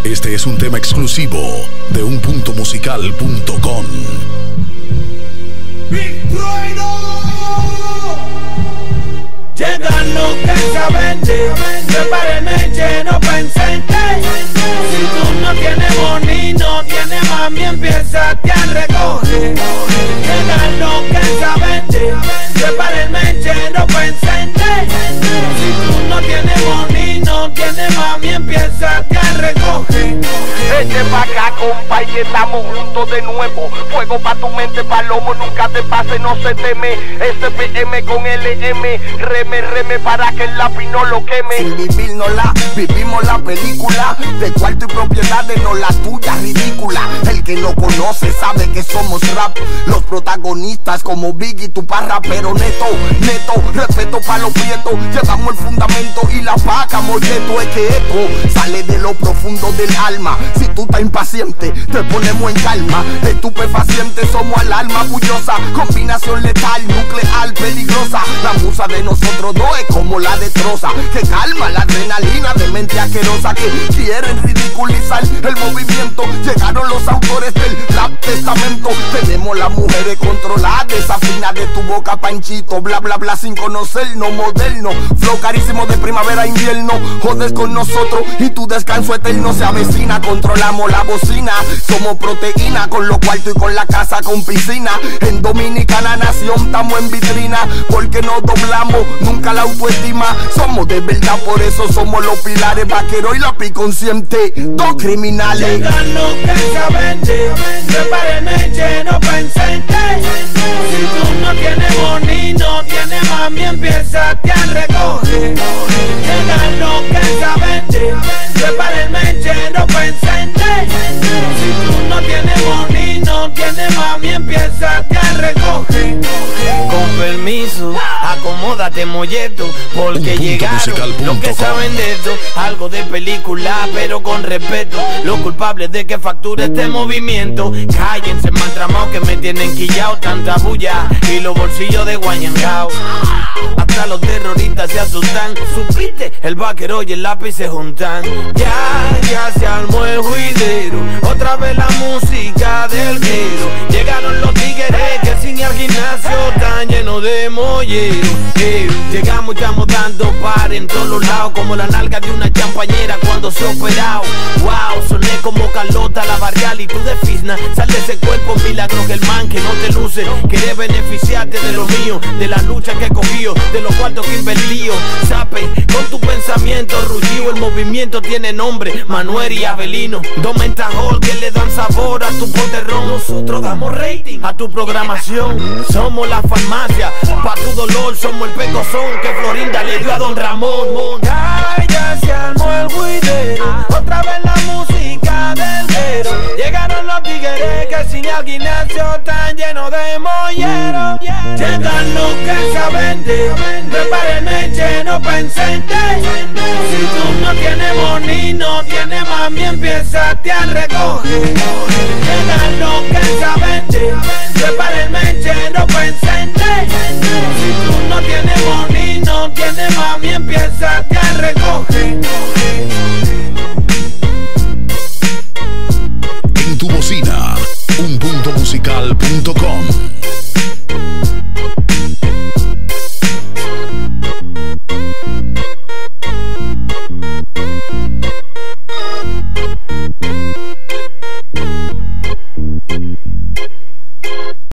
Este es un tema exclusivo de unpuntomusical.com. Llegan los que saben de prepárenme lleno pensante. Si tú no tienes money, no tienes mami, empieza a recoger. Llegan los que saben de prepárenme lleno pensante. Si tú no tienes money, no tienes mami, empieza a recoger. Eche pa' acá, compa, y estamos juntos de nuevo. Fuego pa' tu mente, palomo, nunca te pase, no se teme. SPM con LM, reme para que el lápiz no lo queme. Sin vivir no la vivimos la película de cuarto y propiedades, no la tuya ridícula. El que no conoce sabe que somos rap, los protagonistas como Biggie, Tupac, rapero neto, respeto pa' los prietos. Llevamos el fundamento y la vaca molleto. Es que esto sale de lo profundo del alma. Si tú estás impaciente, te ponemos en calma. Estupefacientes somos al alma bullosa, combinación letal, nuclear, peligrosa. La musa de nosotros dos es como la destroza, que calma la adrenalina de mente asquerosa, que quieren ridiculizar el movimiento. Llegaron los autores del rap testamento. Tenemos las mujeres controladas, desafina de tu boca panchito, bla bla bla sin conocernos, moderno, flow carísimo de primavera a invierno. Jodes con nosotros y tu descanso eterno se avecina. Controlamos la bocina, somos proteína, con los cuartos y con la casa con piscina. En Dominicana nación estamos en vitrina, porque no doblamos nunca la autoestima. Somos de verdad, por eso somos los pilares, vaquero y lápiz consciente, dos criminales. Llegan los que saben de prepárenme lleno pensante. Si tú no tienes money, no tienes mami, empieza a recoger. Llegan los que saben de prepárenme lleno pensante. Si tú no tienes money, no tienes mami, empieza a recoger. Con permiso, acomódate molleto, porque llegaron los que saben de esto. Algo de película, pero con respeto. Los culpables de que facture este movimiento. Cállense, mantramados, que me tienen quillao. Tanta bulla y los bolsillos de guañangao. Hasta los terroristas se asustan. Supiste, el vaquero y el lápiz se juntan. Ya se armó el juidero. Otra vez la música del guero. Llegaron los tigres que sin ir al gimnasio tan lleno de mollero. Llegamos, estamos dando par en todos los lados, como la nalga de una champañera cuando se ha operado. Wow, soné como Carlota, la barrial y tú de Fisna. Sal de ese cuerpo milagro que el man que no te luce. Quiere beneficiarte de lo mío, de la lucha que he cogido, de los cuartos que invertío. Sape, con tu pensamiento rullido. El movimiento tiene nombre, Manuel y Avelino. Dos mentajol que le dan sabor a tu poterrón. Nosotros damos rating a tu programación. Somos la farmacia, pa' tu dolor somos el pecozón que Florinda le dio a Don Ramón. Ya se armó el juidero. Otra vez la música del guero. Llegaron los tigres que sin el gimnasio tan lleno de mollero. Llegan los que saben de prepárenme lleno pensante. Si tú no tienes money, no tienes mami, empieza a recoger. Llegan los que saben de prepárenme lleno pensante. Si tú no tienes money, no tienes mami, empieza a recoger.